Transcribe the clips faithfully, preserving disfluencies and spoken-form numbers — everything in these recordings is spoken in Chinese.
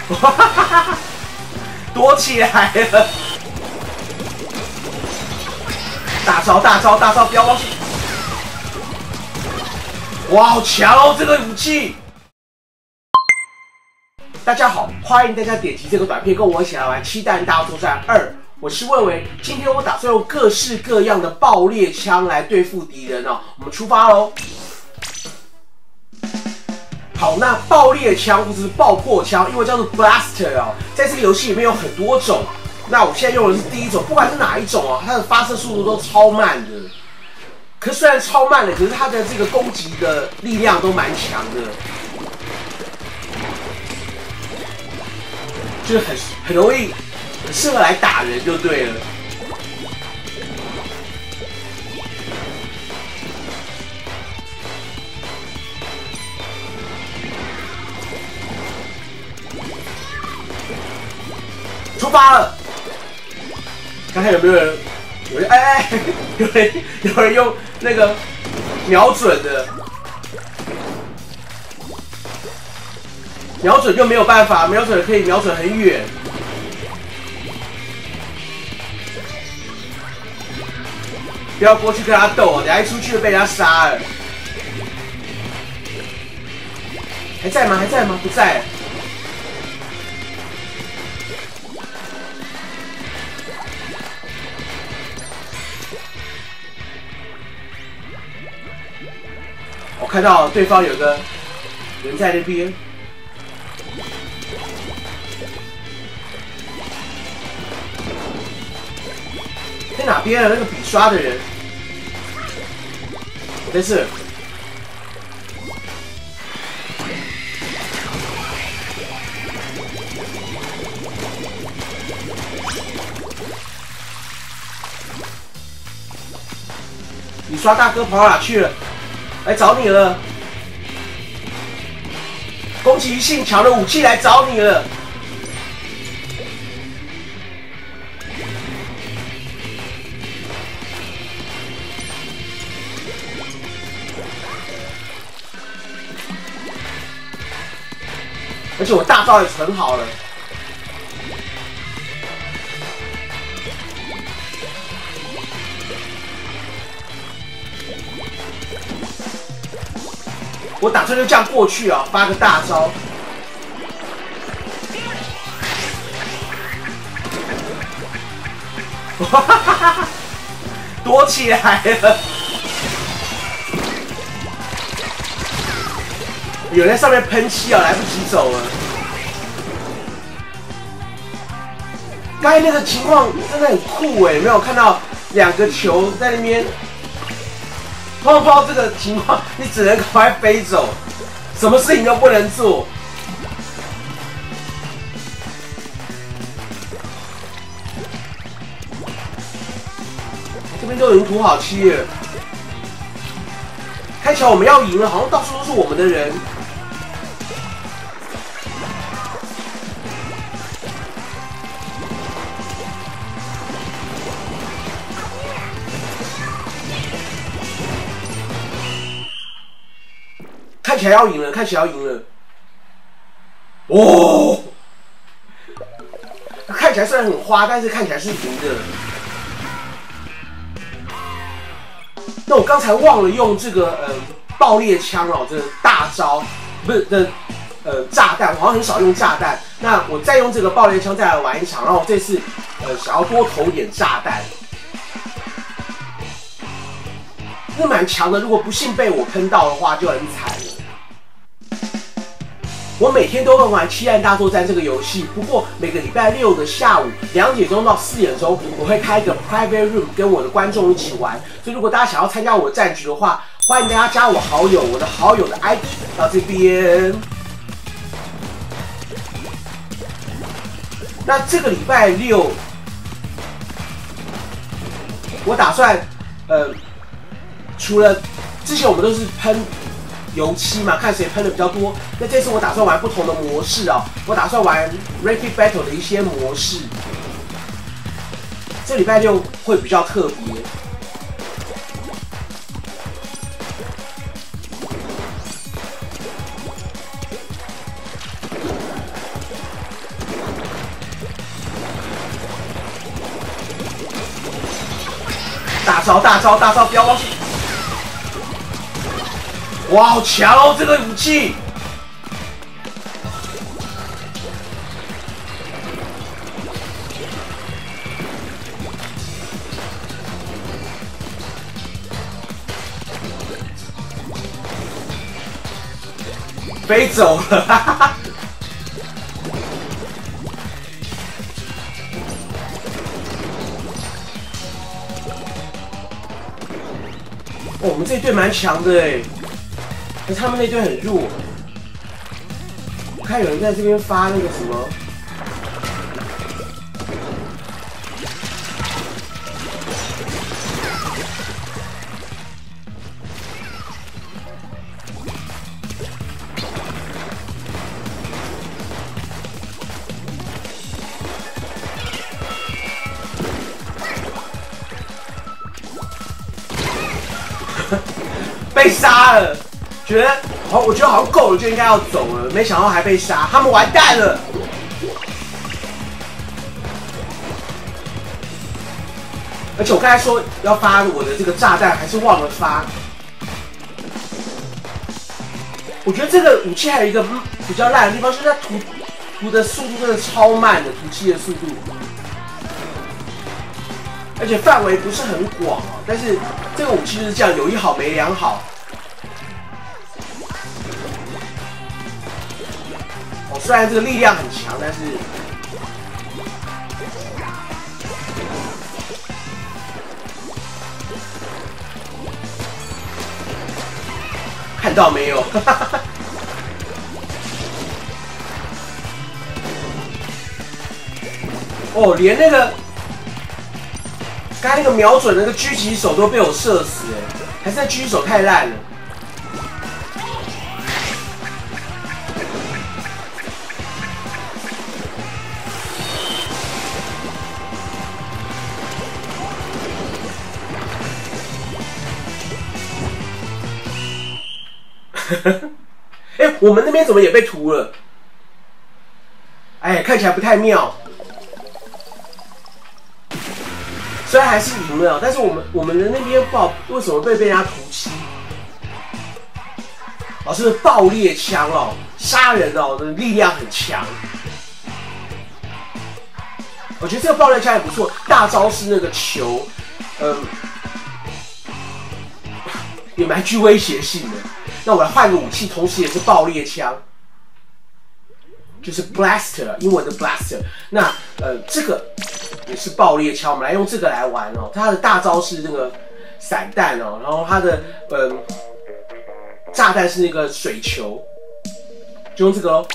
躲起来了！大招大招大招，不要忘记！哇，好强哦，这个武器！大家好，欢迎大家点击这个短片，跟我一起来玩《漆弹大作战二》。我是魏魏，今天我打算用各式各样的爆裂枪来对付敌人哦。我们出发喽！好，那爆裂枪或者是爆破枪，因为叫做 blaster 哦，在这个游戏里面有很多种。那我现在用的是第一种，不管是哪一种哦，它的发射速度都超慢的。可是虽然超慢的，可是它的这个攻击的力量都蛮强的，就是很很容易，很适合来打人就对了。出发了！看看有没有人，有人哎哎，有人有人用那个瞄准的，瞄准就没有办法，瞄准可以瞄准很远。不要过去跟他斗，等下一出去就被人家杀了。还在吗？还在吗？不在。我看到对方有个人在那边，在哪边啊？那个笔刷的人，没事。笔刷大哥跑哪去了？来找你了，攻击性强的武器来找你了。而且我大招也存好了。我打算就这样过去啊，发个大招。躲起来了！有人在上面喷漆啊，来不及走了。刚才那个情况真的很酷哎，没有看到两个球在那边。碰碰这个情况，你只能赶快飞走，什么事情都不能做。这边都已经涂好漆了，看起来我们要赢了，好像到处都是我们的人。看起来要赢了，看起来要赢了。哦，看起来虽然很花，但是看起来是赢的。那我刚才忘了用这个呃爆裂枪哦，这个大招不是的呃炸弹，我好像很少用炸弹。那我再用这个爆裂枪再来玩一场，然后我这次呃想要多投一点炸弹。是蛮强的，如果不幸被我喷到的话，就很惨了。我每天都会玩《漆弹大作战》这个游戏，不过每个礼拜六的下午两点钟到四点钟，我会开一个 private room 跟我的观众一起玩。所以如果大家想要参加我的战局的话，欢迎大家加我好友，我的好友的 I D 到这边。那这个礼拜六，我打算，呃，除了之前我们都是喷油漆嘛，看谁喷的比较多。那这次我打算玩不同的模式啊、哦，我打算玩 Rapid Battle 的一些模式。这礼拜六会比较特别。 招大招大招，不要忘记！哇，好强哦，这个武器！飞走了，哈哈哈。哦，我们这一队蛮强的哎，可是他们那队很弱。我看有人在这边发那个什么。被杀了，觉得好，我觉得好像够了，就应该要走了，没想到还被杀，他们完蛋了。而且我刚才说要发我的这个炸弹，还是忘了发。我觉得这个武器还有一个比较烂的地方，就是它涂涂的速度真的超慢的，涂漆的速度。而且范围不是很广哦，但是这个武器就是这样，有一好没两好。哦，虽然这个力量很强，但是看到没有？哦，连那个。刚才那个瞄准那个狙击手都被我射死哎，还是那狙击手太烂了。哎，我们那边怎么也被屠了？哎，看起来不太妙。虽然还是赢了，但是我们我们的那边不好，为什么被被人家屠漆？哦，是爆裂枪哦，杀人哦的力量很强。我觉得这个爆裂枪也不错，大招是那个球，嗯，也蛮具威胁性的。那我来换个武器，同时也是爆裂枪，就是 blaster， 英文的 blaster。那呃，这个。也是爆裂枪，我们来用这个来玩哦。它的大招是那个散弹哦，然后它的嗯炸弹是那个水球，就用这个喽。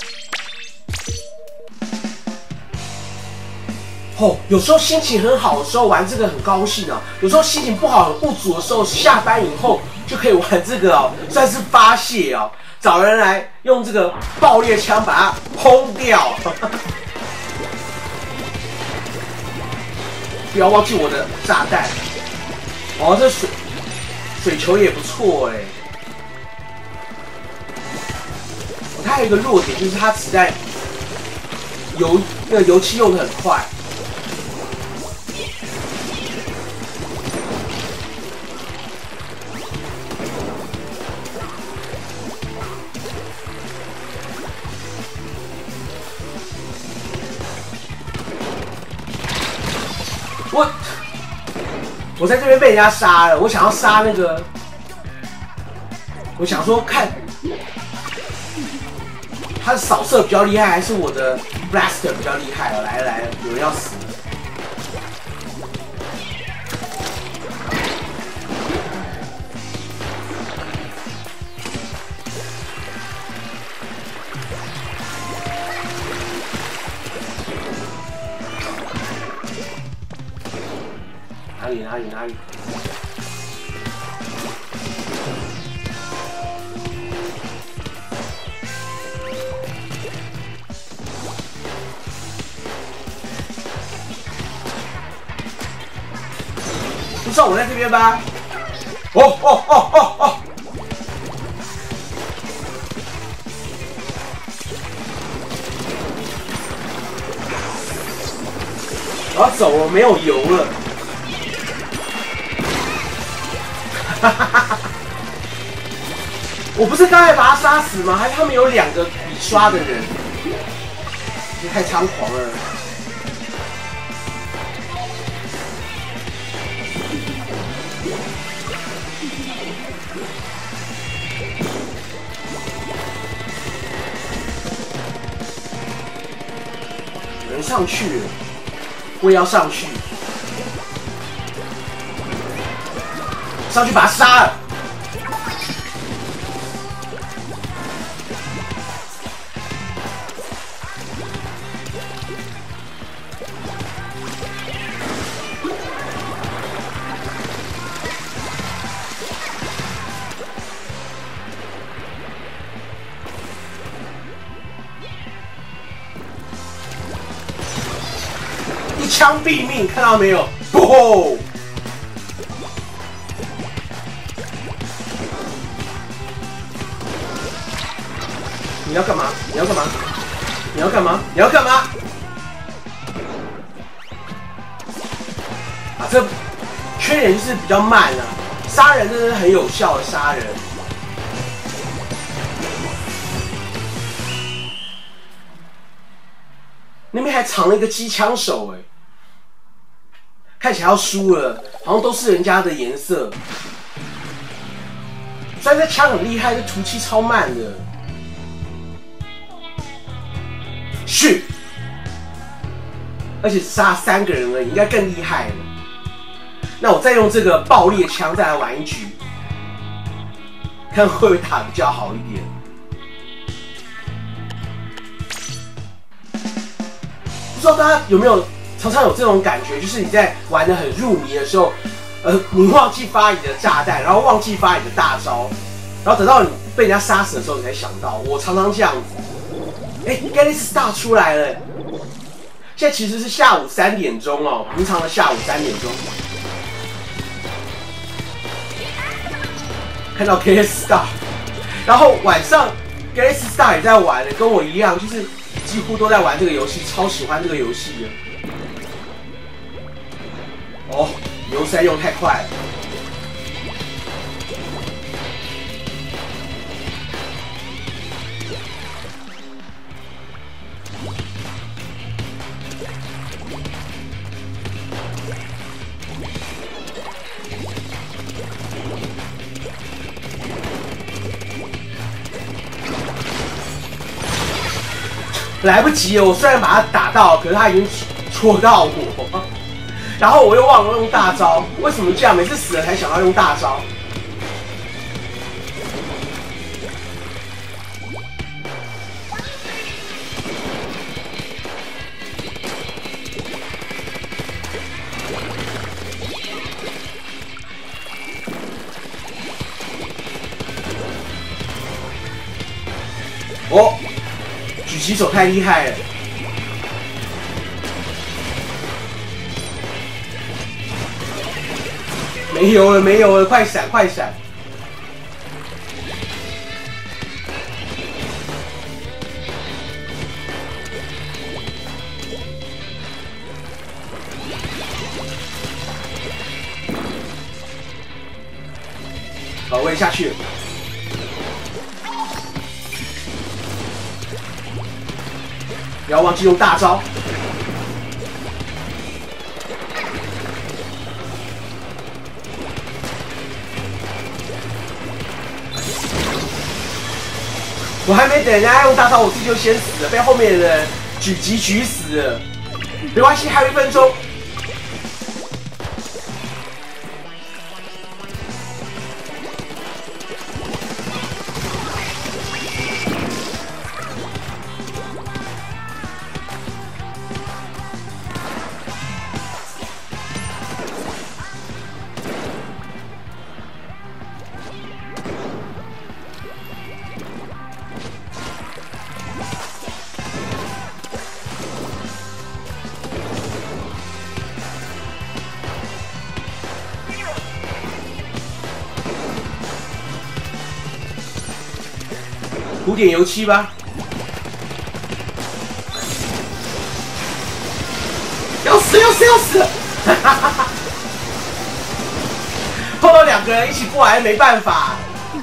哦，有时候心情很好的时候玩这个很高兴啊，有时候心情不好、很不足的时候，下班以后就可以玩这个哦，算是发泄哦。找人来用这个爆裂枪把它轰掉。不要忘记我的炸弹哦，这水水球也不错哎。它还有一个弱点，就是它子弹油那个油漆用的很快。我我在这边被人家杀了，我想要杀那个，我想说看他的扫射比较厉害，还是我的 blaster 比较厉害哦？来了来了，有人要死了！哪里哪里哪里？不知道我在这边吧？哦哦哦哦哦！我要走，我没有油了。 我不是刚才把他杀死吗？还是他们有两个笔刷的人？这太猖狂了！有人上去了，我也要上去，上去把他杀了。一枪毙命，看到没有？哦！你要干嘛？你要干嘛？你要干嘛？你要干嘛？啊，这缺点就是比较慢啊，杀人真的是很有效的杀人。那边还藏了一个机枪手，哎，看起来要输了，好像都是人家的颜色。虽然这枪很厉害，这涂漆超慢的。去，而且只杀三个人而已，应该更厉害了。那我再用这个爆裂枪再来玩一局，看会不会打比较好一点。不知道大家有没有常常有这种感觉，就是你在玩得很入迷的时候，呃，你忘记发你的炸弹，然后忘记发你的大招，然后等到你被人家杀死的时候，你才想到。我常常这样子。哎 ，Galaxy Star 出来了！现在其实是下午三点钟哦，平常的下午三点钟。看到 Galaxy Star， 然后晚上 Galaxy Star 也在玩的，跟我一样，就是几乎都在玩这个游戏，超喜欢这个游戏的。哦，油塞用太快了。来不及了，我虽然把他打到，可是他已经戳到我，然后我又忘了用大招。为什么这样？每次死了才想到用大招。哦。狙击手太厉害了！没油了，没油了，快闪，快闪！好，我也下去了。不要忘记用大招。我还没等人家用大招，我自己就先死了，被后面的人狙击狙死了。没关系，还有一分钟。涂点油漆吧。要死要死要死！ 碰到两个人一起过来没办法。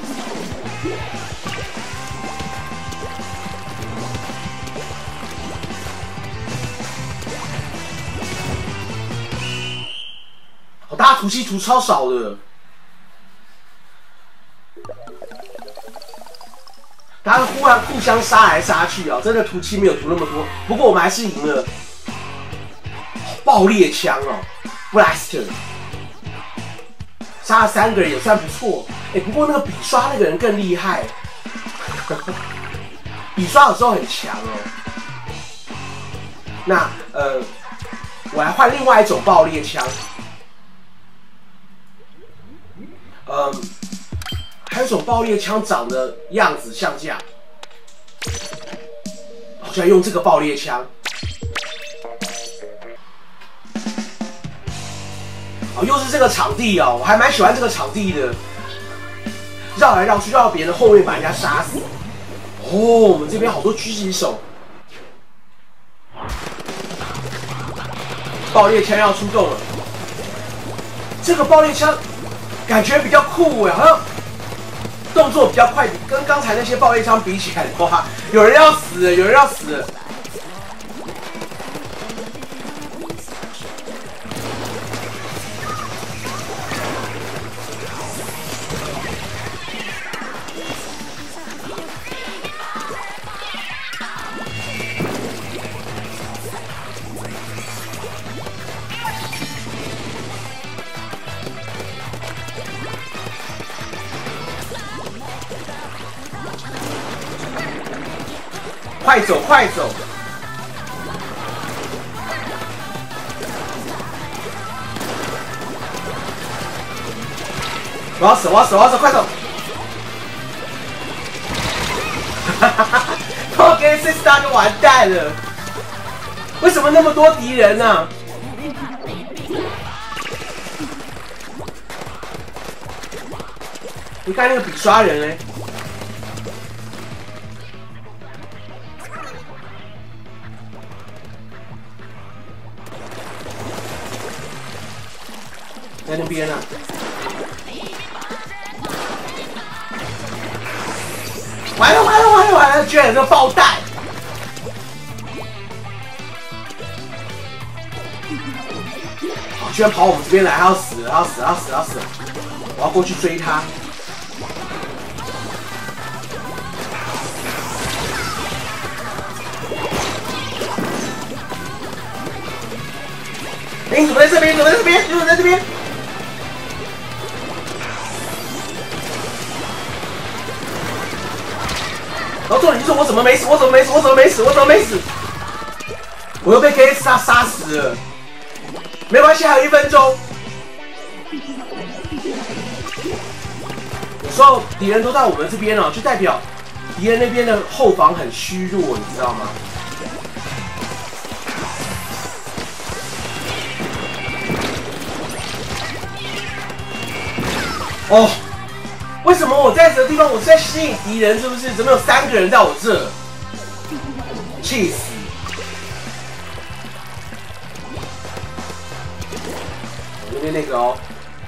哦，大家图气图超少的。 大家忽然互相杀来杀去啊，真的图七没有图那么多，不过我们还是赢了。爆裂枪哦 ，Blaster， 杀了三个人也算不错。哎、欸，不过那个笔刷那个人更厉害，笔刷有时候很强哦。那呃，我来换另外一种爆裂枪，嗯。 还有一种爆裂枪长的样子像这样，我就要用这个爆裂枪。哦，又是这个场地哦，我还蛮喜欢这个场地的，绕来绕去，绕到别人后面把人家杀死。哦，我们这边好多狙击手，爆裂枪要出动了。这个爆裂枪感觉比较酷哎，好像。 动作比较快，跟刚才那些爆裂枪比起来的话，有人要死了，有人要死了。快走，快走！我要死，我要死，我要死！快走！哈哈哈！我跟 Sista 就完蛋了。为什么那么多敌人呢、啊？你看那个笔刷人嘞。 在那边啊！完了完了完了完了！居然有个爆弹！好，居然跑我们这边来，他要死了，他要死了，他要死了，他要死了！我要过去追他。哎，你怎么在这边？你怎么在这边？你怎么在这边？然后重点就是我怎么没死？我怎么没死？我怎么没死？我怎么没死？我又被 K S 杀杀死了。没关系，还有一分钟。有时候敌人都在我们这边哦，就代表敌人那边的后防很虚弱，你知道吗？ 哦，为什么我在这个地方我是在吸引敌人？是不是？怎么有三个人在我这？气死！那边那个哦，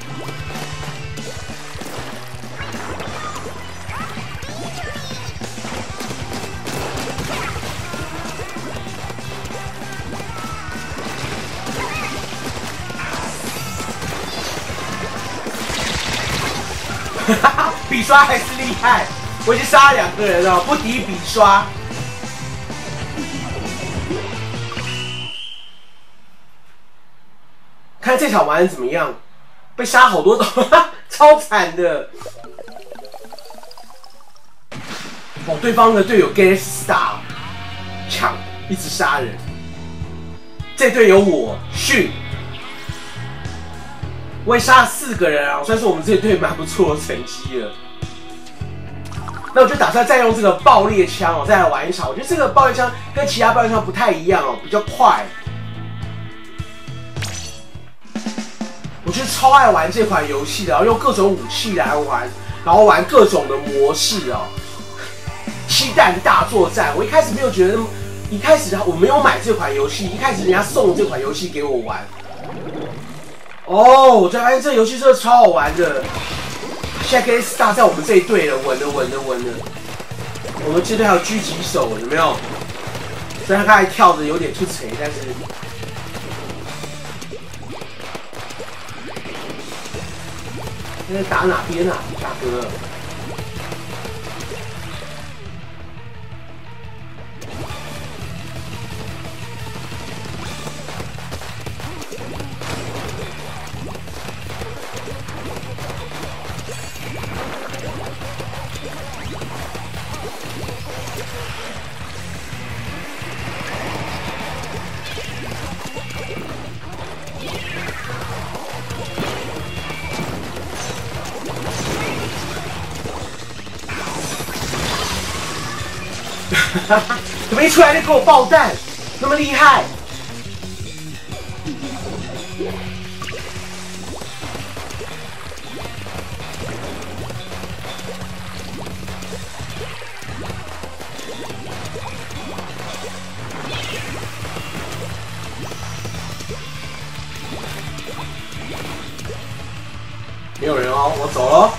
哈哈，笔刷还是厉害，我已经杀了两个人了，不敌笔刷。看这场玩的怎么样？被杀好多刀，超惨的。哦，对方的队友 Get Star 抢，一直杀人。这队有我训。 我也杀了四个人啊，算是我们这队蛮不错的成绩了。那我就打算再用这个爆裂枪哦，再来玩一场。我觉得这个爆裂枪跟其他爆裂枪不太一样哦，比较快。我就是超爱玩这款游戏的，然后用各种武器来玩，然后玩各种的模式哦。漆弹大作战，我一开始没有觉得，一开始我没有买这款游戏，一开始人家送这款游戏给我玩。 哦，我才发现这个游戏真的超好玩的。现在可以 start 在我们这一队了，稳了稳了稳了。我们这队还有狙击手，有没有？虽然他刚才跳的有点出彩，但是。现在打哪边啊，大哥？怎么一出来就给我爆弹，那么厉害？没有人哦，我走了。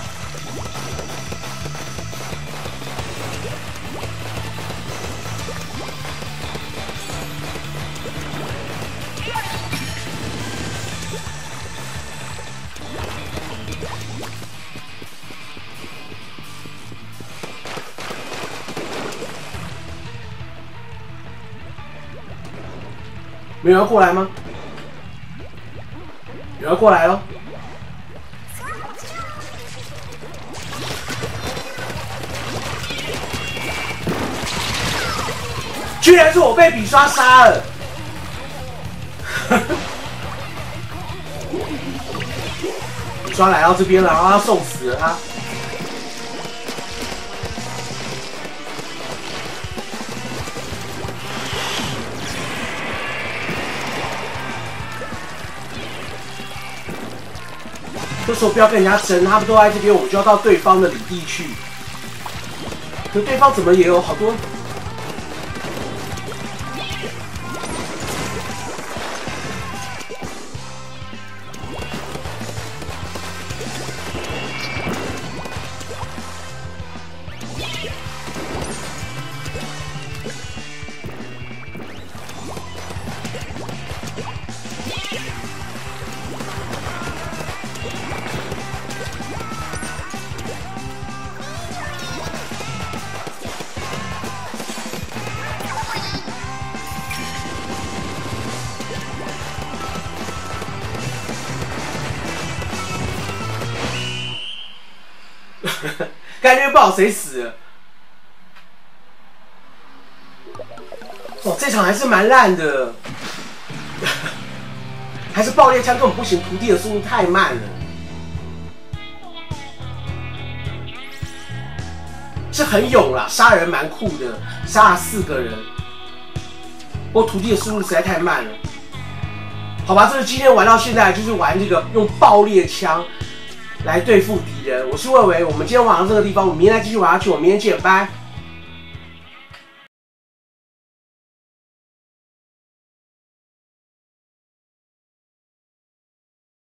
没有人过来吗？有人过来了。居然是我被笔刷杀了！笔刷来到这边了，然后他送死了他。这时候不要跟人家争，他们都在这边，我们就要到对方的领地去。可对方怎么也有好多？感觉不好谁死了。哦，这场还是蛮烂的，还是爆裂枪根本不行，徒弟的速度太慢了。是很勇啦，杀人蛮酷的，杀了四个人。不过徒弟的速度实在太慢了。好吧，这是今天玩到现在，就是玩这个用爆裂枪来对付敌人。我是魏伟，我们今天玩到这个地方，我们明天再继续玩下去，我们明天见，拜。